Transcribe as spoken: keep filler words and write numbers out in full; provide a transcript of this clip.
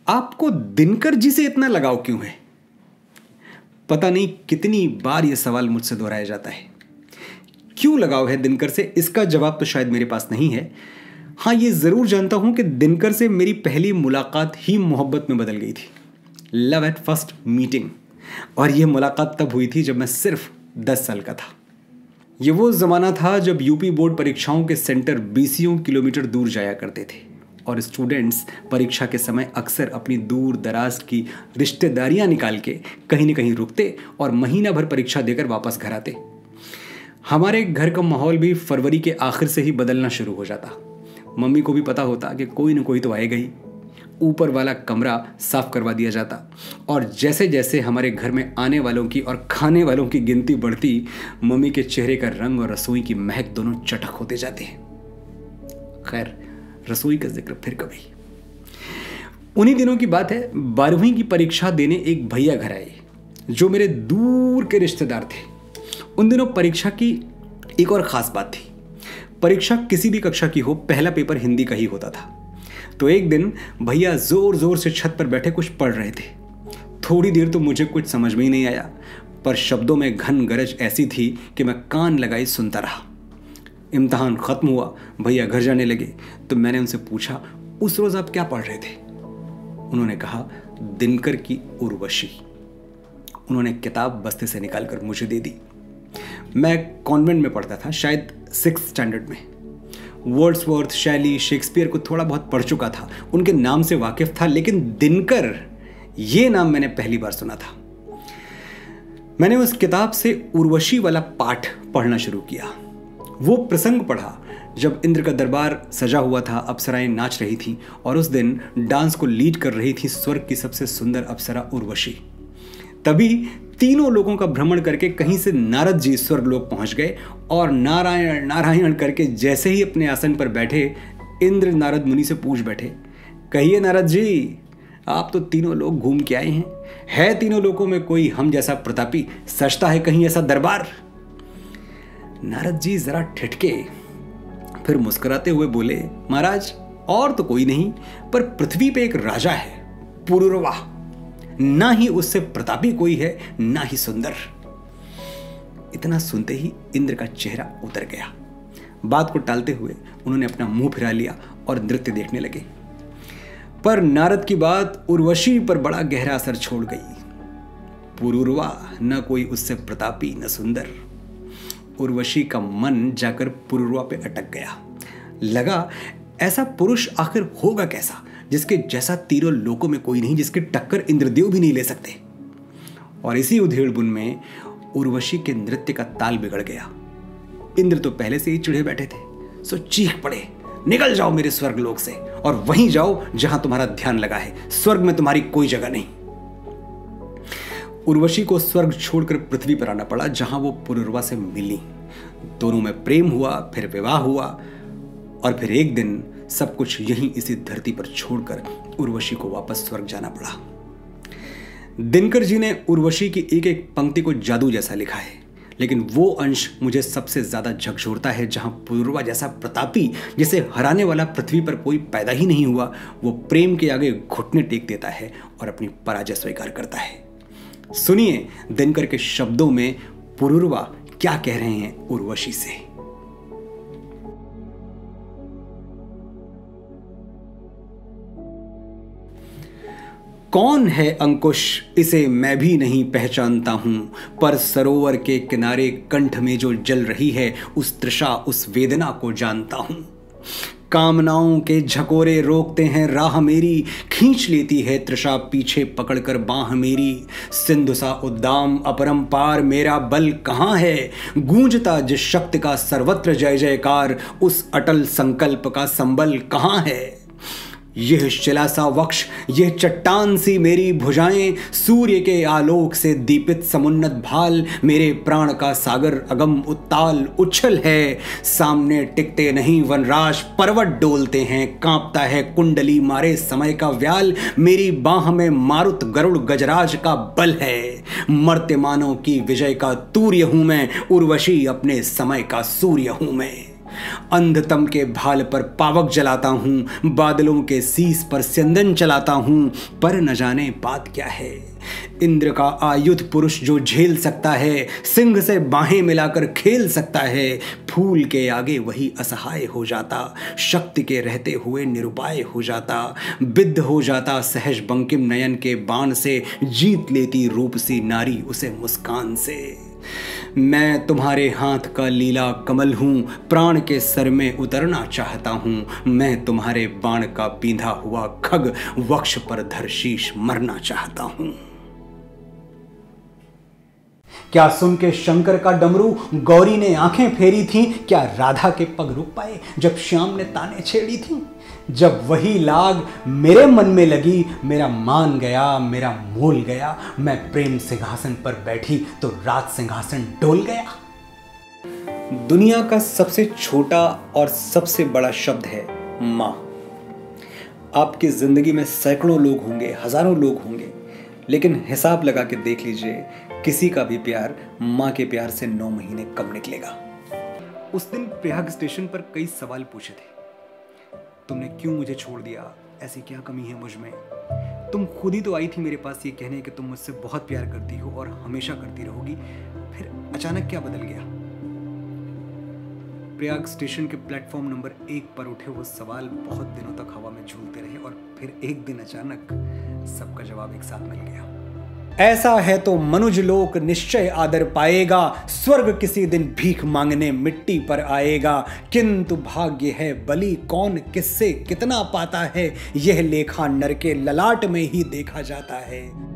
आपको दिनकर जी से इतना लगाव क्यों है? पता नहीं कितनी बार यह सवाल मुझसे दोहराया जाता है। क्यों लगाव है दिनकर से, इसका जवाब तो शायद मेरे पास नहीं है। हाँ, ये ज़रूर जानता हूं कि दिनकर से मेरी पहली मुलाकात ही मोहब्बत में बदल गई थी। Love at first meeting. और यह मुलाकात तब हुई थी जब मैं सिर्फ दस साल का था। ये वो ज़माना था जब यूपी बोर्ड परीक्षाओं के सेंटर बीसियों किलोमीटर दूर जाया करते थे और स्टूडेंट्स परीक्षा के समय अक्सर अपनी दूर दराज की रिश्तेदारियां निकाल के कहीं न कहीं रुकते और महीना भर परीक्षा देकर वापस घर आते। हमारे घर का माहौल भी फरवरी के आखिर से ही बदलना शुरू हो जाता। मम्मी को भी पता होता कि कोई न कोई तो आएगा ही। ऊपर वाला कमरा साफ करवा दिया जाता और जैसे जैसे हमारे घर में आने वालों की और खाने वालों की गिनती बढ़ती, मम्मी के चेहरे का रंग और रसोई की महक दोनों चटक होते जाते हैं। खैर, रसोई का जिक्र फिर कभी। उन्हीं दिनों की बात है, बारहवीं की परीक्षा देने एक भैया घर आए जो मेरे दूर के रिश्तेदार थे। उन दिनों परीक्षा की एक और ख़ास बात थी। परीक्षा किसी भी कक्षा की हो, पहला पेपर हिंदी का ही होता था। तो एक दिन भैया ज़ोर ज़ोर से छत पर बैठे कुछ पढ़ रहे थे। थोड़ी देर तो मुझे कुछ समझ में ही नहीं आया, पर शब्दों में घन गरज ऐसी थी कि मैं कान लगाए सुनता रहा। इम्तिहान ख़त्म हुआ, भैया घर जाने लगे तो मैंने उनसे पूछा, उस रोज़ आप क्या पढ़ रहे थे? उन्होंने कहा, दिनकर की उर्वशी। उन्होंने किताब बस्ते से निकालकर मुझे दे दी। मैं कॉन्वेंट में पढ़ता था, शायद सिक्स स्टैंडर्ड में। वर्ड्सवर्थ, शैली, शेक्सपियर को थोड़ा बहुत पढ़ चुका था, उनके नाम से वाकिफ था, लेकिन दिनकर ये नाम मैंने पहली बार सुना था। मैंने उस किताब से उर्वशी वाला पाठ पढ़ना शुरू किया। वो प्रसंग पढ़ा जब इंद्र का दरबार सजा हुआ था, अप्सराएं नाच रही थीं और उस दिन डांस को लीड कर रही थी स्वर्ग की सबसे सुंदर अप्सरा उर्वशी। तभी तीनों लोगों का भ्रमण करके कहीं से नारद जी स्वर्गलोक पहुंच गए और नारायण नारायण करके जैसे ही अपने आसन पर बैठे, इंद्र नारद मुनि से पूछ बैठे, कहिए नारद जी, आप तो तीनों लोग घूम के आए हैं, है तीनों लोगों में कोई हम जैसा प्रतापी, सजता है कहीं ऐसा दरबार? नारद जी जरा ठिठके, फिर मुस्कुराते हुए बोले, महाराज, और तो कोई नहीं, पर पृथ्वी पे एक राजा है, पुरुरवा। ना ही उससे प्रतापी कोई है, ना ही सुंदर। इतना सुनते ही इंद्र का चेहरा उतर गया। बात को टालते हुए उन्होंने अपना मुंह फिरा लिया और नृत्य देखने लगे। पर नारद की बात उर्वशी पर बड़ा गहरा असर छोड़ गई। पुरुरवा, न कोई उससे प्रतापी न सुंदर। उर्वशी का मन जाकर पुरुरवा पे अटक गया। लगा, ऐसा पुरुष आखिर होगा कैसा जिसके जैसा तीनों लोकों में कोई नहीं, जिसकी टक्कर इंद्रदेव भी नहीं ले सकते। और इसी उधेड़-बुन में उर्वशी के नृत्य का ताल बिगड़ गया। इंद्र तो पहले से ही चिढ़े बैठे थे, सो चीख पड़े, निकल जाओ मेरे स्वर्गलोक से और वहीं जाओ जहां तुम्हारा ध्यान लगा है, स्वर्ग में तुम्हारी कोई जगह नहीं। उर्वशी को स्वर्ग छोड़कर पृथ्वी पर आना पड़ा, जहां वो पुरुरवा से मिली। दोनों में प्रेम हुआ, फिर विवाह हुआ और फिर एक दिन सब कुछ यहीं इसी धरती पर छोड़कर उर्वशी को वापस स्वर्ग जाना पड़ा। दिनकर जी ने उर्वशी की एक एक पंक्ति को जादू जैसा लिखा है, लेकिन वो अंश मुझे सबसे ज्यादा झकझोरता है जहां पुरुरवा जैसा प्रतापी, जिसे हराने वाला पृथ्वी पर कोई पैदा ही नहीं हुआ, वो प्रेम के आगे घुटने टेक देता है और अपनी पराजय स्वीकार करता है। सुनिए दिनकर के शब्दों में पुरुरवा क्या कह रहे हैं उर्वशी से। कौन है अंकुश, इसे मैं भी नहीं पहचानता हूं, पर सरोवर के किनारे कंठ में जो जल रही है, उस तृषा उस वेदना को जानता हूं। कामनाओं के झकोरे रोकते हैं राह मेरी, खींच लेती है तृषा पीछे पकड़कर बाह मेरी। सिंधु सा उद्दाम अपरंपार मेरा बल कहाँ है, गूंजता जिस शक्ति का सर्वत्र जय जयकार, उस अटल संकल्प का संबल कहाँ है। यह शिला सा वक्ष, यह चट्टान सी मेरी भुजाएं, सूर्य के आलोक से दीपित समुन्नत भाल, मेरे प्राण का सागर अगम उत्ताल उच्छल है। सामने टिकते नहीं वनराज पर्वत डोलते हैं, कांपता है कुंडली मारे समय का व्याल, मेरी बाह में मारुत गरुड़ गजराज का बल है। मर्त्य मानव की विजय का तूर्य हूं मैं, उर्वशी अपने समय का सूर्य हूं मैं। अंधतम के भाल पर पावक जलाता हूं, बादलों के शीस पर स्यंदन चलाता हूं, पर न जाने बात क्या है। इंद्र का आयुध पुरुष जो झेल सकता है, सिंह से बाहें मिलाकर खेल सकता है। फूल के आगे वही असहाय हो जाता, शक्ति के रहते हुए निरुपाय हो जाता। बिद्ध हो जाता सहज बंकिम नयन के बाण से, जीत लेती रूप सी नारी उसे मुस्कान से। मैं तुम्हारे हाथ का लीला कमल हूं, प्राण के सर में उतरना चाहता हूं। मैं तुम्हारे बाण का बींधा हुआ खग, वक्ष पर धर शीश मरना चाहता हूं। क्या सुन के शंकर का डमरू गौरी ने आंखें फेरी थीं? क्या राधा के पग रुक पाए जब श्याम ने ताने छेड़ी थीं? जब वही लाग मेरे मन में लगी, मेरा मान गया, मेरा मोल गया। मैं प्रेम सिंहासन पर बैठी तो राज सिंहासन डोल गया। दुनिया का सबसे छोटा और सबसे बड़ा शब्द है माँ। आपकी जिंदगी में सैकड़ों लोग होंगे, हजारों लोग होंगे, लेकिन हिसाब लगा के देख लीजिए, किसी का भी प्यार माँ के प्यार से नौ महीने कम निकलेगा। उस दिन प्रयाग स्टेशन पर कई सवाल पूछे थे। तुमने क्यों मुझे छोड़ दिया? ऐसी क्या कमी है मुझ में? तुम खुद ही तो आई थी मेरे पास ये कहने कि तुम मुझसे बहुत प्यार करती हो और हमेशा करती रहोगी, फिर अचानक क्या बदल गया? प्रयाग स्टेशन के प्लेटफॉर्म नंबर एक पर उठे वो सवाल बहुत दिनों तक हवा में झूलते रहे और फिर एक दिन अचानक सबका जवाब एक साथ मिल गया। ऐसा है तो मनुज लोक निश्चय आदर पाएगा, स्वर्ग किसी दिन भीख मांगने मिट्टी पर आएगा। किंतु भाग्य है बलि कौन किससे कितना पाता है, यह लेखा नर के ललाट में ही देखा जाता है।